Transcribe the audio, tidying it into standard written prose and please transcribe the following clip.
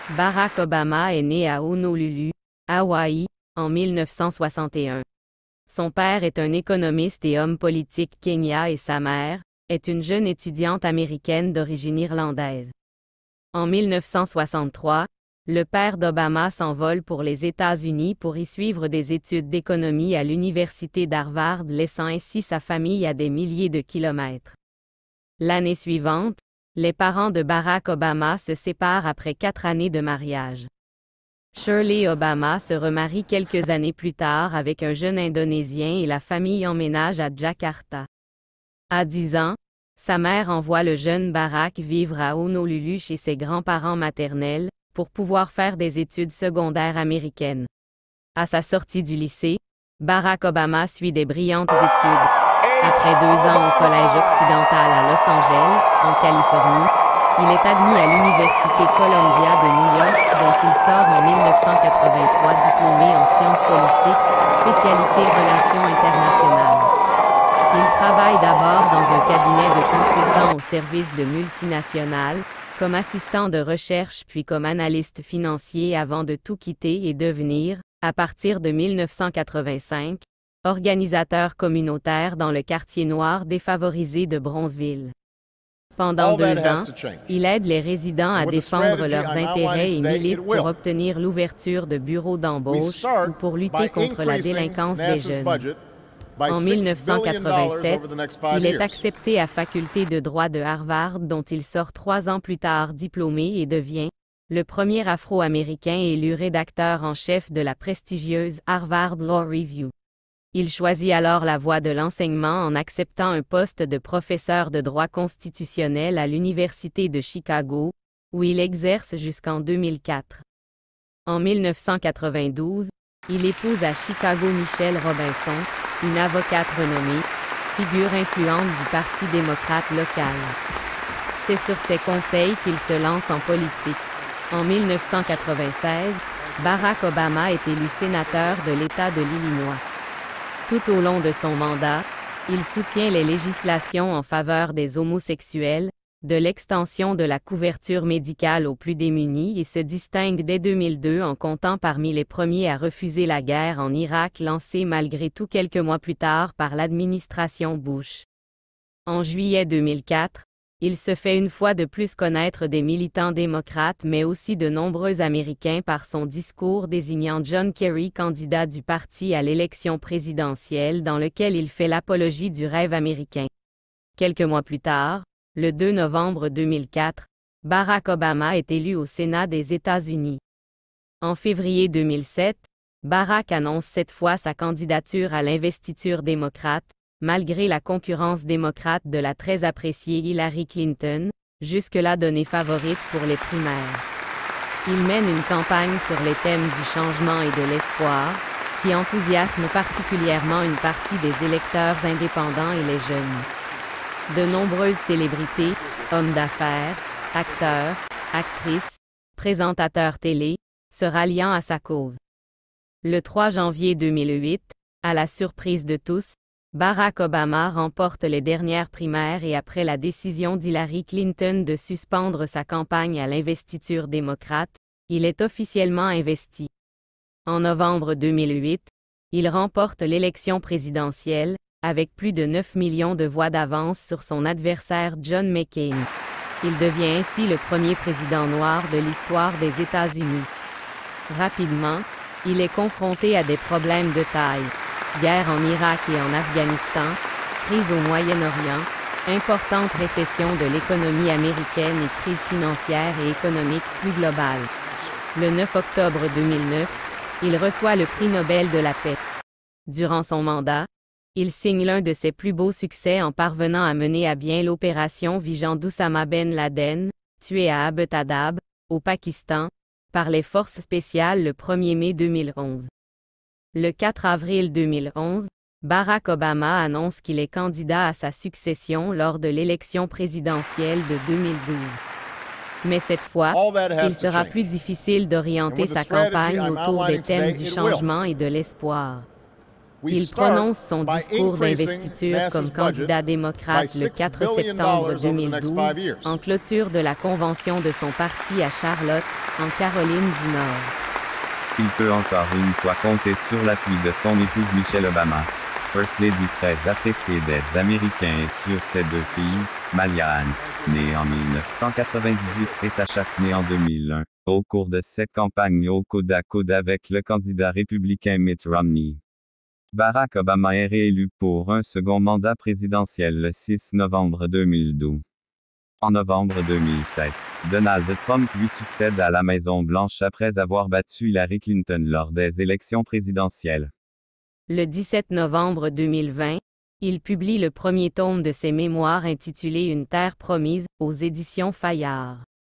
Barack Obama est né à Honolulu, Hawaï, en 1961. Son père est un économiste et homme politique kényan et sa mère est une jeune étudiante américaine d'origine irlandaise. En 1963, le père d'Obama s'envole pour les États-Unis pour y suivre des études d'économie à l'université d'Harvard, laissant ainsi sa famille à des milliers de kilomètres. L'année suivante, les parents de Barack Obama se séparent après 4 années de mariage. Shirley Obama se remarie quelques années plus tard avec un jeune Indonésien et la famille emménage à Jakarta. À 10 ans, sa mère envoie le jeune Barack vivre à Honolulu chez ses grands-parents maternels, pour pouvoir faire des études secondaires américaines. À sa sortie du lycée, Barack Obama suit des brillantes études. Après 2 ans au Collège occidental à Los Angeles, en Californie, il est admis à l'Université Columbia de New York, dont il sort en 1983 diplômé en sciences politiques, spécialité relations internationales. Il travaille d'abord dans un cabinet de consultants au service de multinationales, comme assistant de recherche puis comme analyste financier avant de tout quitter et devenir, à partir de 1985, organisateur communautaire dans le quartier noir défavorisé de Bronzeville. Pendant 2 ans, il aide les résidents à défendre leurs intérêts et milite pour obtenir l'ouverture de bureaux d'embauche ou pour lutter contre la délinquance des jeunes. En 1987, il est accepté à faculté de droit de Harvard dont il sort 3 ans plus tard diplômé et devient le premier Afro-Américain élu rédacteur en chef de la prestigieuse Harvard Law Review. Il choisit alors la voie de l'enseignement en acceptant un poste de professeur de droit constitutionnel à l'Université de Chicago, où il exerce jusqu'en 2004. En 1992, il épouse à Chicago Michelle Robinson, une avocate renommée, figure influente du Parti démocrate local. C'est sur ses conseils qu'il se lance en politique. En 1996, Barack Obama est élu sénateur de l'État de l'Illinois. Tout au long de son mandat, il soutient les législations en faveur des homosexuels, de l'extension de la couverture médicale aux plus démunis et se distingue dès 2002 en comptant parmi les premiers à refuser la guerre en Irak lancée malgré tout quelques mois plus tard par l'administration Bush. En juillet 2004, il se fait une fois de plus connaître des militants démocrates mais aussi de nombreux Américains par son discours désignant John Kerry candidat du parti à l'élection présidentielle dans lequel il fait l'apologie du rêve américain. Quelques mois plus tard, le 2 novembre 2004, Barack Obama est élu au Sénat des États-Unis. En février 2007, Barack annonce cette fois sa candidature à l'investiture démocrate, malgré la concurrence démocrate de la très appréciée Hillary Clinton, jusque-là donnée favorite pour les primaires. Il mène une campagne sur les thèmes du changement et de l'espoir, qui enthousiasme particulièrement une partie des électeurs indépendants et les jeunes. De nombreuses célébrités, hommes d'affaires, acteurs, actrices, présentateurs télé, se ralliant à sa cause. Le 3 janvier 2008, à la surprise de tous, Barack Obama remporte les dernières primaires et après la décision d'Hillary Clinton de suspendre sa campagne à l'investiture démocrate, il est officiellement investi. En novembre 2008, il remporte l'élection présidentielle, avec plus de 9 millions de voix d'avance sur son adversaire John McCain. Il devient ainsi le premier président noir de l'histoire des États-Unis. Rapidement, il est confronté à des problèmes de taille. Guerre en Irak et en Afghanistan, crise au Moyen-Orient, importante récession de l'économie américaine et crise financière et économique plus globale. Le 9 octobre 2009, il reçoit le prix Nobel de la paix. Durant son mandat, il signe l'un de ses plus beaux succès en parvenant à mener à bien l'opération visant d'Oussama Ben Laden, tué à Abbottabad, au Pakistan, par les forces spéciales le 1er mai 2011. Le 4 avril 2011, Barack Obama annonce qu'il est candidat à sa succession lors de l'élection présidentielle de 2012. Mais cette fois, il sera plus difficile d'orienter sa campagne autour des thèmes du changement et de l'espoir. Il prononce son discours d'investiture comme candidat démocrate le 4 septembre 2012, en clôture de la convention de son parti à Charlotte, en Caroline du Nord. Il peut encore une fois compter sur l'appui de son épouse Michelle Obama, First Lady très appréciée des Américains, et sur ses deux filles, Malia Ann, née en 1998, et Sacha, née en 2001, au cours de cette campagne au coude à coude avec le candidat républicain Mitt Romney. Barack Obama est réélu pour un second mandat présidentiel le 6 novembre 2012. En novembre 2007, Donald Trump lui succède à la Maison-Blanche après avoir battu Hillary Clinton lors des élections présidentielles. Le 17 novembre 2020, il publie le premier tome de ses mémoires intitulé Une terre promise, aux éditions Fayard.